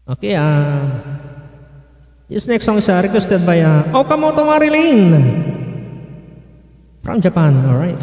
Okay, this next song is requested by Okamoto Marilyn from Japan. All right.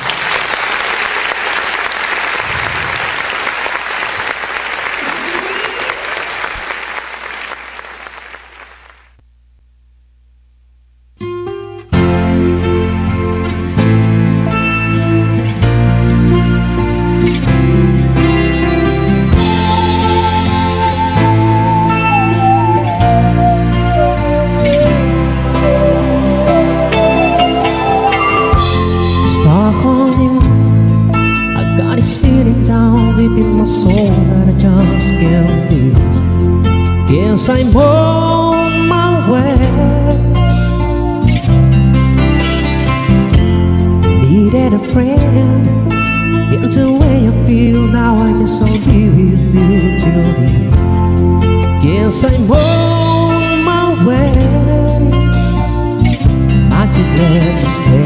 Guess I'm on my way. Needed a friend, it's the way I feel now. I guess I'll be with you till the end. Guess I'm on my way. Aren't you glad to stay?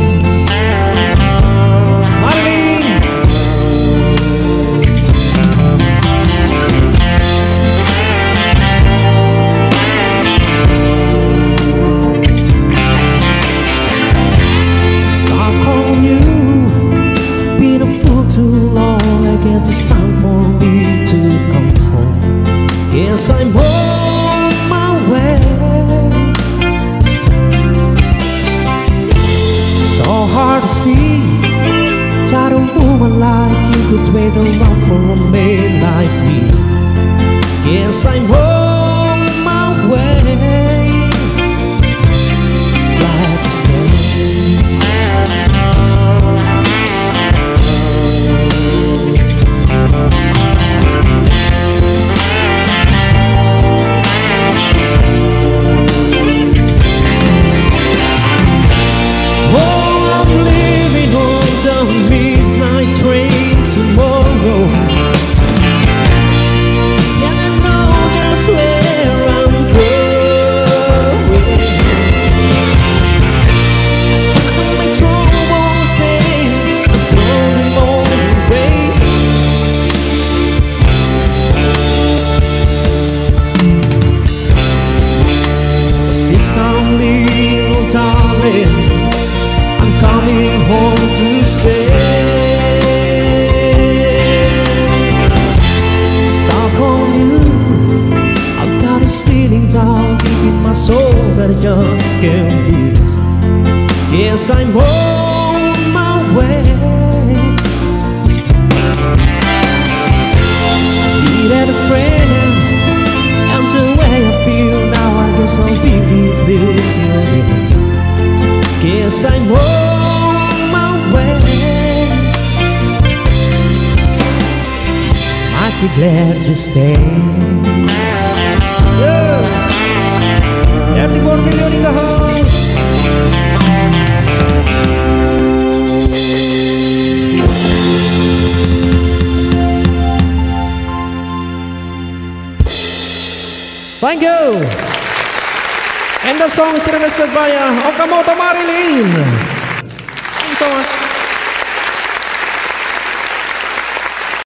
Yes, I'm on my way. So hard to see that a woman like you could wait around for a man like me. Yes, I'm on my way. Glad to stay. I'm coming home to stay. Stuck on you, I've got this feeling down deep in my soul that I just can't lose. Yes, I'm on my way. Needed a friend, and the way I feel now, I guess I'll be with you till the end. Guess I'm on my way. Mighty glad you stayed. Yes, happy 4 million in the house. Thank you. And that song is requested by Okamoto Marilyn. Thank you so much.